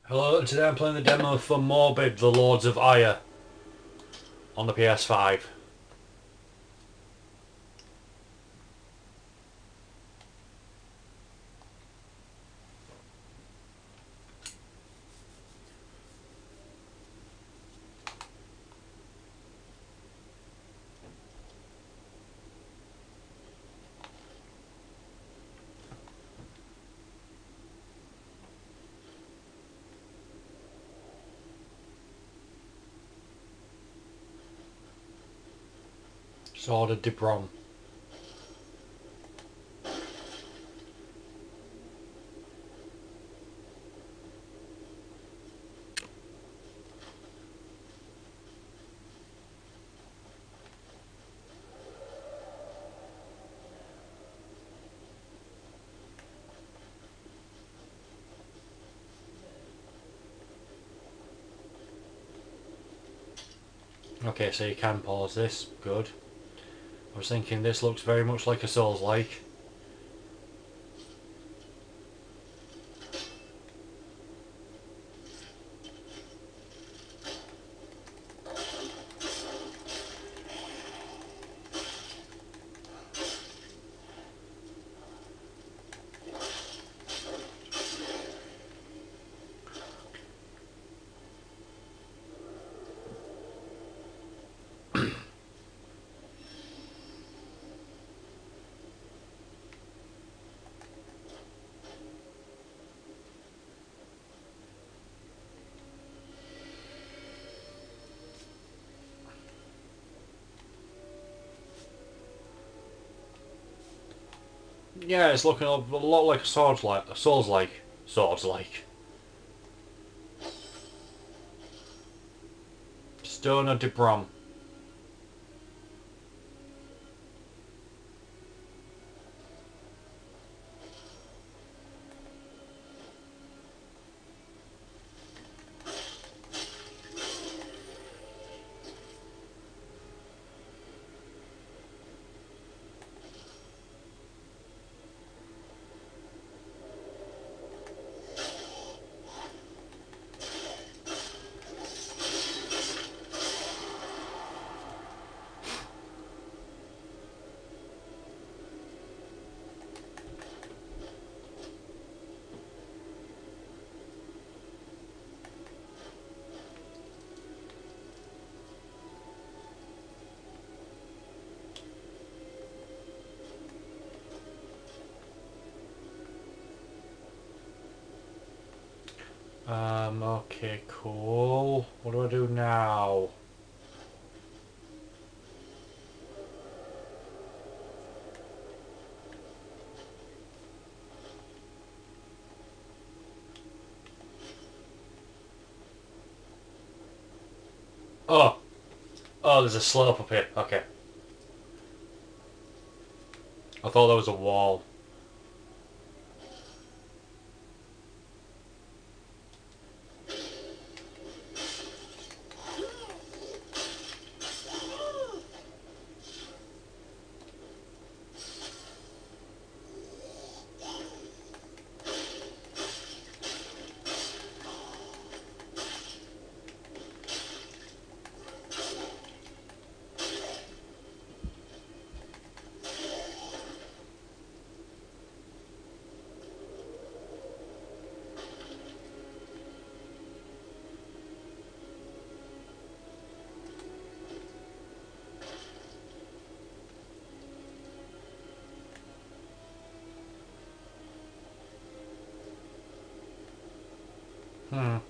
Hello, and today I'm playing the demo for Morbid, the Lords of Ire on the PS5. Sword of Dibrom. Okay, so you can pause this. Good. I was thinking this looks very much like a Souls-like. Yeah, it's looking a lot like a Souls-like. Swords-like. Stone of Dibrom. Okay, cool. What do I do now? Oh! Oh, there's a slope up here. Okay. I thought there was a wall. Hmm.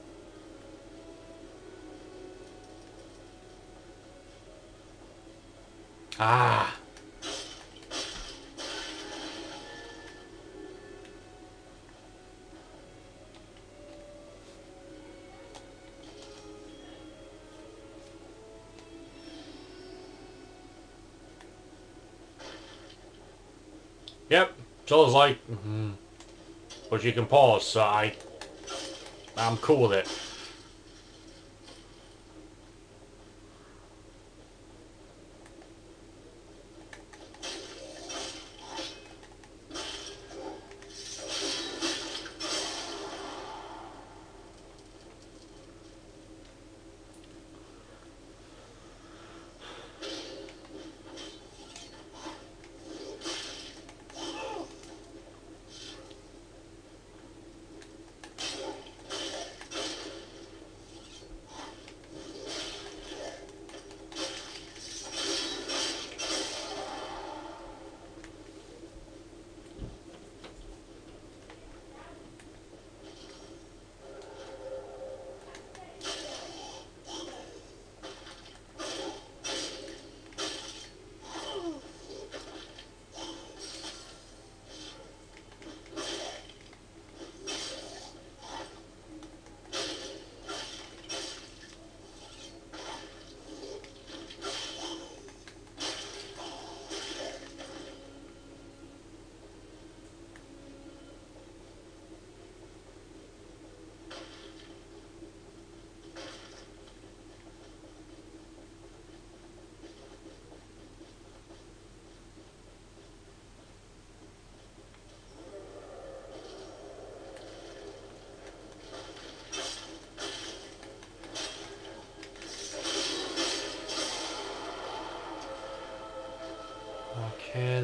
Ah! Yep, so it's like, but you can pause, so I'm cool with it.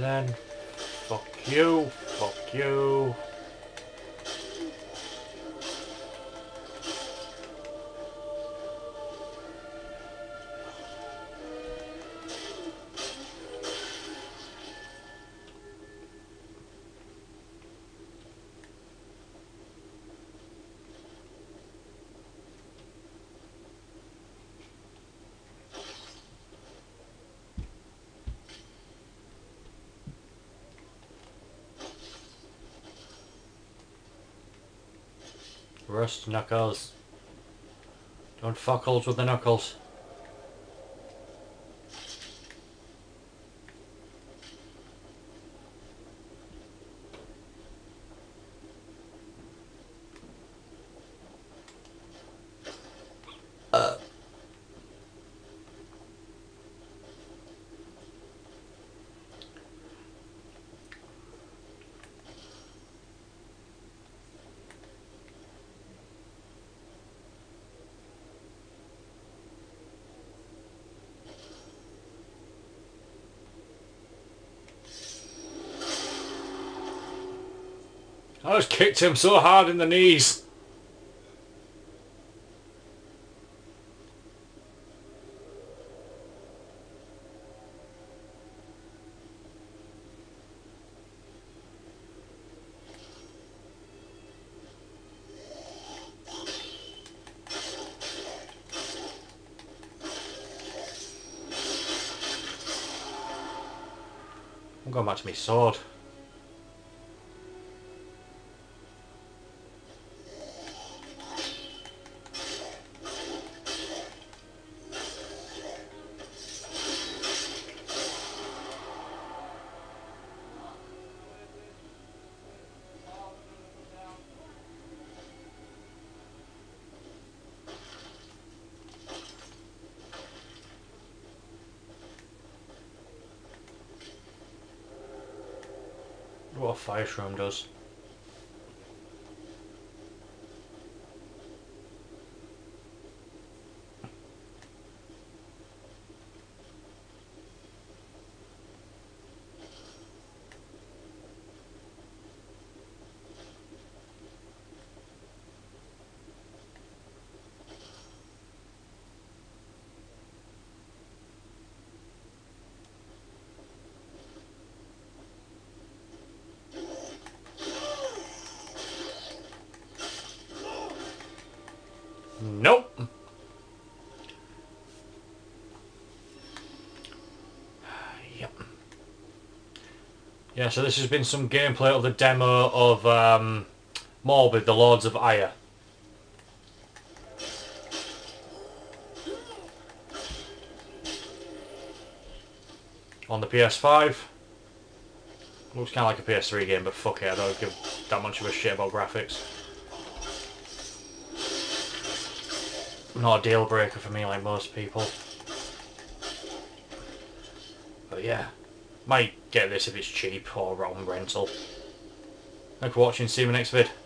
then. Fuck you. Fuck you. Rust knuckles. Don't fuck holes with the knuckles. I just kicked him so hard in the knees. I'm going back to my sword. What a fire shroom does. Nope. Yep. Yeah, so this has been some gameplay of the demo of Morbid, the Lords of Ire. On the PS5. Looks kind of like a PS3 game, but fuck it, I don't give that much of a shit about graphics. Not a deal breaker for me like most people. But yeah, might get this if it's cheap or on rental. Thanks for watching, see you in the next vid.